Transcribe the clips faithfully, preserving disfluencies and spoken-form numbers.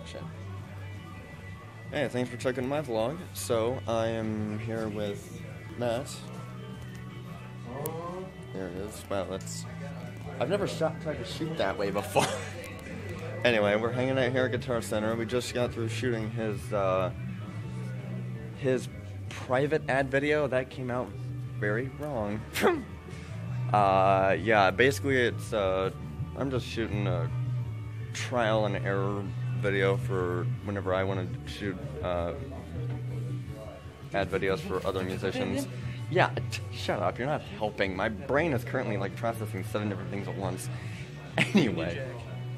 shit. Hey, thanks for checking my vlog. So, I am here with Matt. There it is. Wow, that's... I've never shot, tried to shoot that way before. Anyway, we're hanging out here at Guitar Center. We just got through shooting his, uh... his private ad video. That came out very wrong. uh, yeah, basically it's, uh... I'm just shooting a trial and error video for whenever I want to shoot uh, ad videos for other musicians. Yeah, t shut up, you're not helping. My brain is currently like processing seven different things at once. Anyway.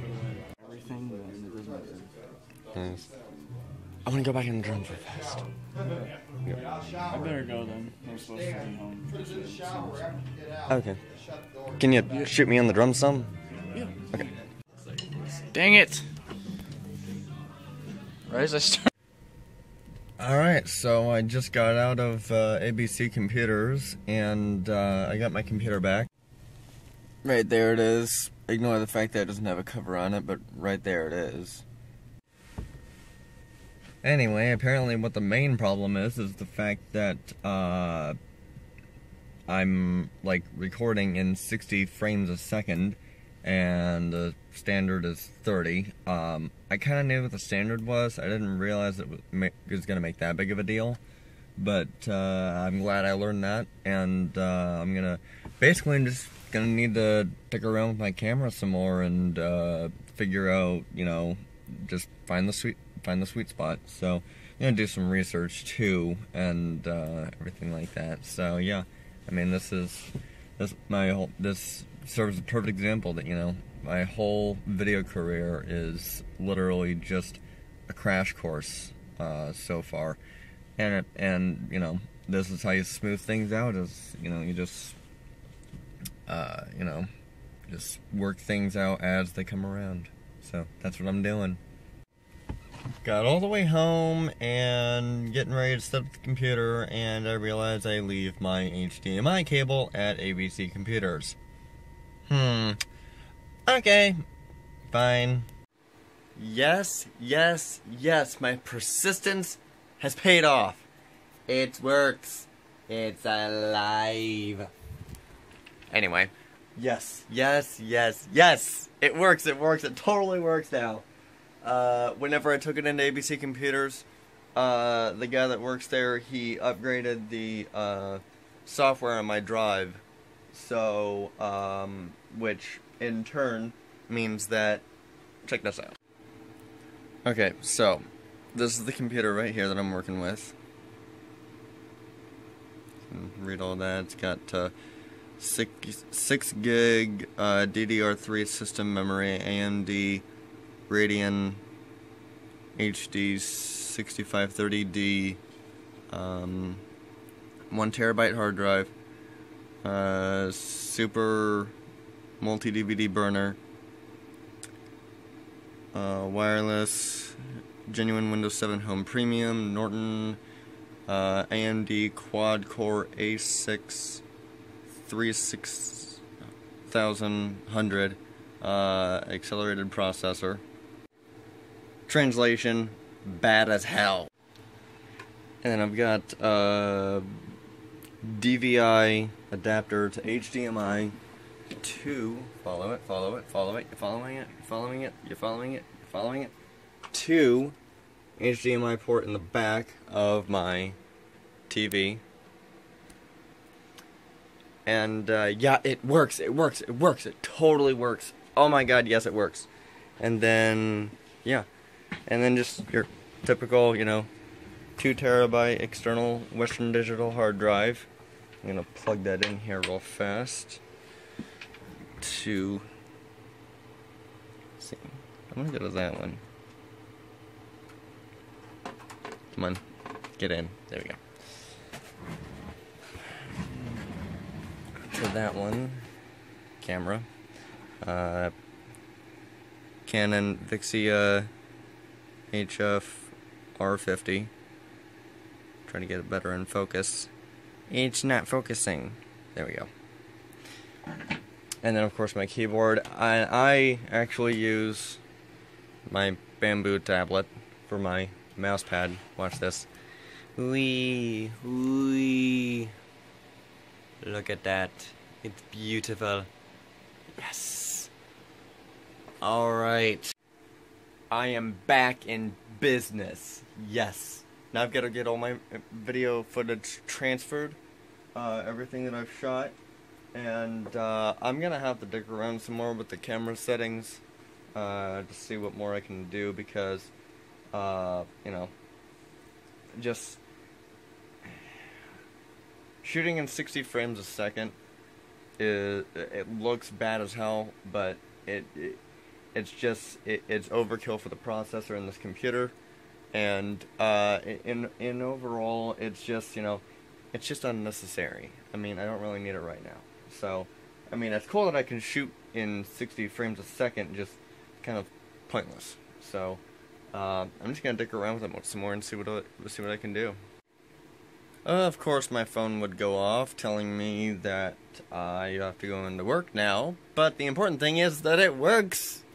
Nice. I want to go back in the drums real fast. Yeah. I better go then. I'm supposed to be home. Okay. Can you shoot me on the drums some? Yeah. Okay. Dang it! Right as I start. Alright, so I just got out of uh, A B C Computers, and uh, I got my computer back. Right there it is. Ignore the fact that it doesn't have a cover on it, but right there it is. Anyway, apparently what the main problem is, is the fact that uh, I'm, like, recording in sixty frames a second, and the standard is thirty. Um, I kind of knew what the standard was. I didn't realize it was, was going to make that big of a deal. But uh, I'm glad I learned that. And uh, I'm going to... Basically, I'm just going to need to pick around with my camera some more and uh, figure out, you know, just find the sweet, find the sweet spot. So I'm going to do some research, too, and uh, everything like that. So, yeah. I mean, this is... This, my whole... This... serves as a perfect example that, you know, my whole video career is literally just a crash course uh, so far, and it, and you know, this is how you smooth things out. Is, you know, you just uh, you know, just work things out as they come around. So that's what I'm doing. Got all the way home and getting ready to set up the computer, and I realized I leave my H D M I cable at A B C Computers. Hmm. Okay. Fine. Yes, yes, yes. My persistence has paid off. It works. It's alive. Anyway. Yes, yes, yes, yes. It works, it works. It totally works now. Uh, whenever I took it into A B C Computers, uh, the guy that works there, he upgraded the, uh, software on my drive. So, um, which in turn means that, check this out. Okay, so, this is the computer right here that I'm working with. Read all that. It's got uh, six, six gig uh, D D R three system memory, A M D Radeon H D sixty-five thirty D, um, one terabyte hard drive. Uh, super multi-D V D burner, uh, wireless, genuine Windows seven Home Premium, Norton, uh, A M D quad-core A six thirty-six thousand one hundred, uh, accelerated processor. Translation, bad as hell. And then I've got, uh, D V I adapter to H D M I to follow it, follow it, follow it, you're following it, you're following it, you're following it, you're following it, to H D M I port in the back of my T V. And uh, yeah, it works, it works, it works, it totally works. Oh my god, yes, it works. And then, yeah, and then just your typical, you know, two terabyte external Western Digital hard drive. I'm gonna plug that in here real fast. To let's see, I'm gonna go to that one. Come on, get in. There we go. To that one, camera. Uh, Canon Vixia H F R fifty. Trying to get it better in focus. It's not focusing. There we go. And then of course my keyboard. I, I actually use my bamboo tablet for my mouse pad. Watch this. Wee, wee. Look at that. It's beautiful. Yes. Alright. I am back in business. Yes. Now I've got to get all my video footage transferred. Uh, everything that I've shot. And uh, I'm going to have to dig around some more with the camera settings. Uh, to see what more I can do because, uh, you know, just shooting in sixty frames a second is, it looks bad as hell, but it, it it's just, it, it's overkill for the processor in this computer, and, uh, in, in overall, it's just, you know, it's just unnecessary. I mean, I don't really need it right now. So, I mean, it's cool that I can shoot in sixty frames a second, just kind of pointless. So, uh, I'm just gonna dick around with it some more and see what I, see what I can do. Uh, of course, my phone would go off, telling me that I have to go into work now. But the important thing is that it works.